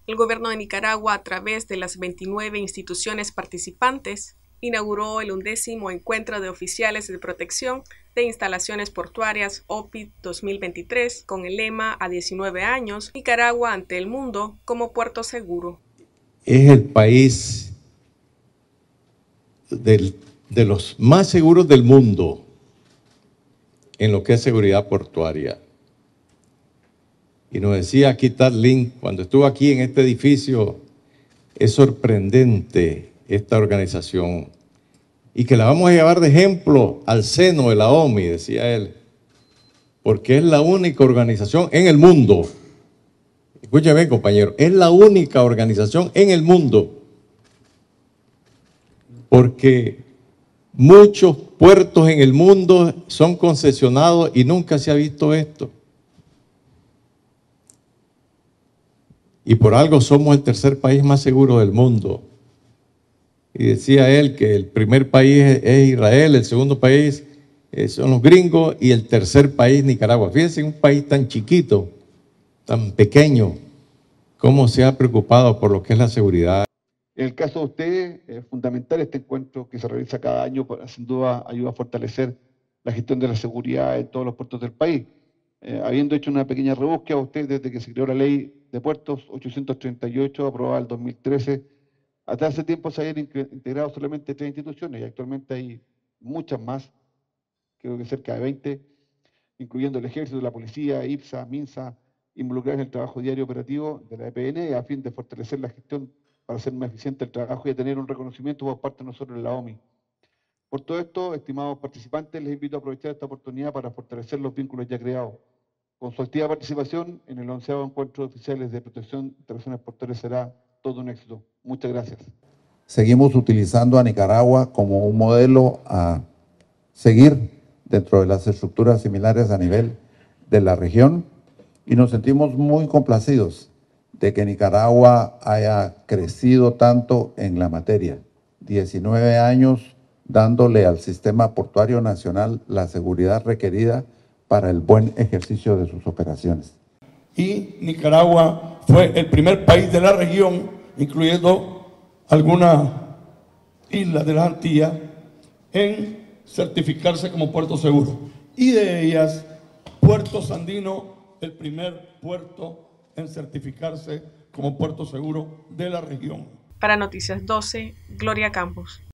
el gobierno de Nicaragua, a través de las 29 instituciones participantes, inauguró el 11º Encuentro de Oficiales de Protección de Instalaciones Portuarias OPIP 2023 con el lema "A 19 años, Nicaragua ante el mundo como puerto seguro". Es el país de los más seguros del mundo en lo que es seguridad portuaria. Y nos decía aquí Tadlin, cuando estuvo aquí en este edificio, es sorprendente esta organización y que la vamos a llevar de ejemplo al seno de la OMI, decía él, porque es la única organización en el mundo, escúchame compañero, es la única organización en el mundo, porque muchos puertos en el mundo son concesionados y nunca se ha visto esto. Y por algo somos el tercer país más seguro del mundo. Y decía él que el primer país es Israel, el segundo país son los gringos y el tercer país Nicaragua. Fíjense, un país tan chiquito, tan pequeño, cómo se ha preocupado por lo que es la seguridad. En el caso de ustedes, es fundamental este encuentro que se realiza cada año, sin duda ayuda a fortalecer la gestión de la seguridad en todos los puertos del país. Habiendo hecho una pequeña rebúsqueda, usted desde que se creó la ley de puertos 838, aprobada en el 2013, hasta hace tiempo se habían integrado solamente 3 instituciones y actualmente hay muchas más, creo que cerca de 20, incluyendo el Ejército, la Policía, IPSA, MINSA, involucradas en el trabajo diario operativo de la EPN a fin de fortalecer la gestión para hacer más eficiente el trabajo y tener un reconocimiento por parte de nosotros en la OMI. Por todo esto, estimados participantes, les invito a aprovechar esta oportunidad para fortalecer los vínculos ya creados. Con su activa participación en el 11º Encuentro de Oficiales de Protección de Instalaciones Portuarias será todo un éxito. Muchas gracias. Seguimos utilizando a Nicaragua como un modelo a seguir dentro de las estructuras similares a nivel de la región y nos sentimos muy complacidos de que Nicaragua haya crecido tanto en la materia. 19 años dándole al sistema portuario nacional la seguridad requerida para el buen ejercicio de sus operaciones. Y Nicaragua fue el primer país de la región, incluyendo algunas islas de las Antillas, en certificarse como puerto seguro. Y de ellas, Puerto Sandino, el primer puerto en certificarse como puerto seguro de la región. Para Noticias 12, Gloria Campos.